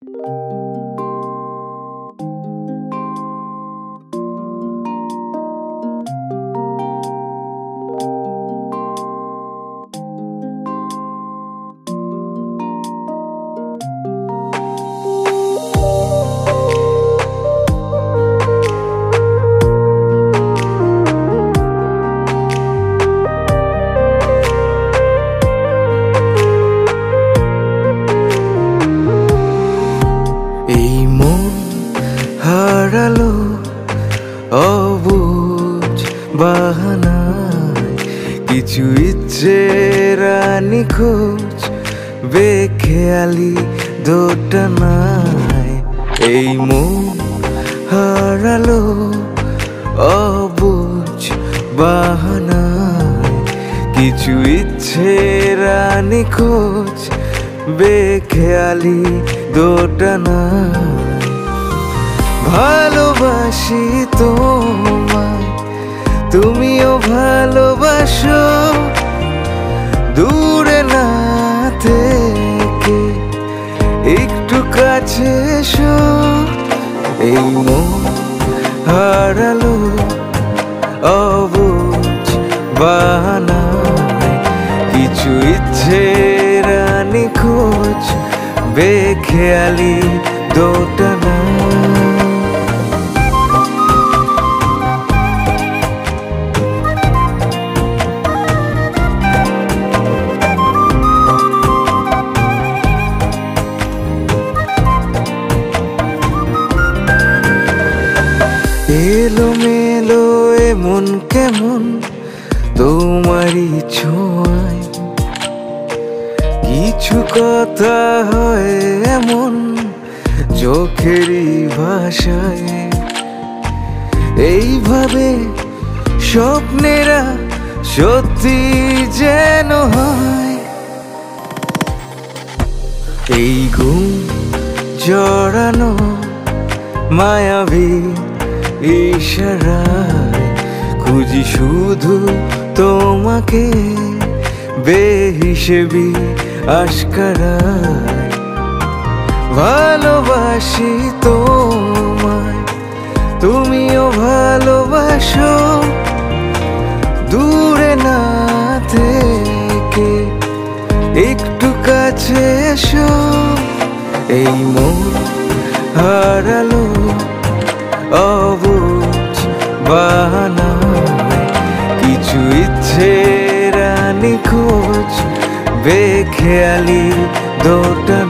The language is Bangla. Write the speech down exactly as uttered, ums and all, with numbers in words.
হারালো অবুঝ বাহানায় কিছু ইচ্ছের নিখোঁজ বেখেয়ালি দোটানায়। এই মন হারালো অবুঝ বাহানায় কিছু ইচ্ছের নিখোঁজ বেখেয়ালি দোটানায়। ভালোবাসি তোমায়, তুমিও ভালোবাসো, দূরে না থেকে একটু কাছে এসো। এই মন হারালো অবুঝ বাহানায় কিছু ইচ্ছের নিখোঁজ বেখেয়ালি দোটানায়। এলো মেলো এমন কেমন তোমারই ছোঁয়ায়, কিছু কথা হয় এমন চোখেরই ভাষায়। এইভাবে স্বপ্নেরা সত্যি যেন হয়। এই ঘুম জড়ানো মায়াবী ইশারায় খুঁজি শুধু তোমাকে বেহিসেবি আশকারায়। ভালোবাসি তোমায়, তুমিও ভালোবাসো, দূরে না থেকে একটু কাছে এসো। এই মন হারালো অবুঝ বাহানায় কিছু ইচ্ছের নিখোঁজ বেখেয়ালি দোটানায়।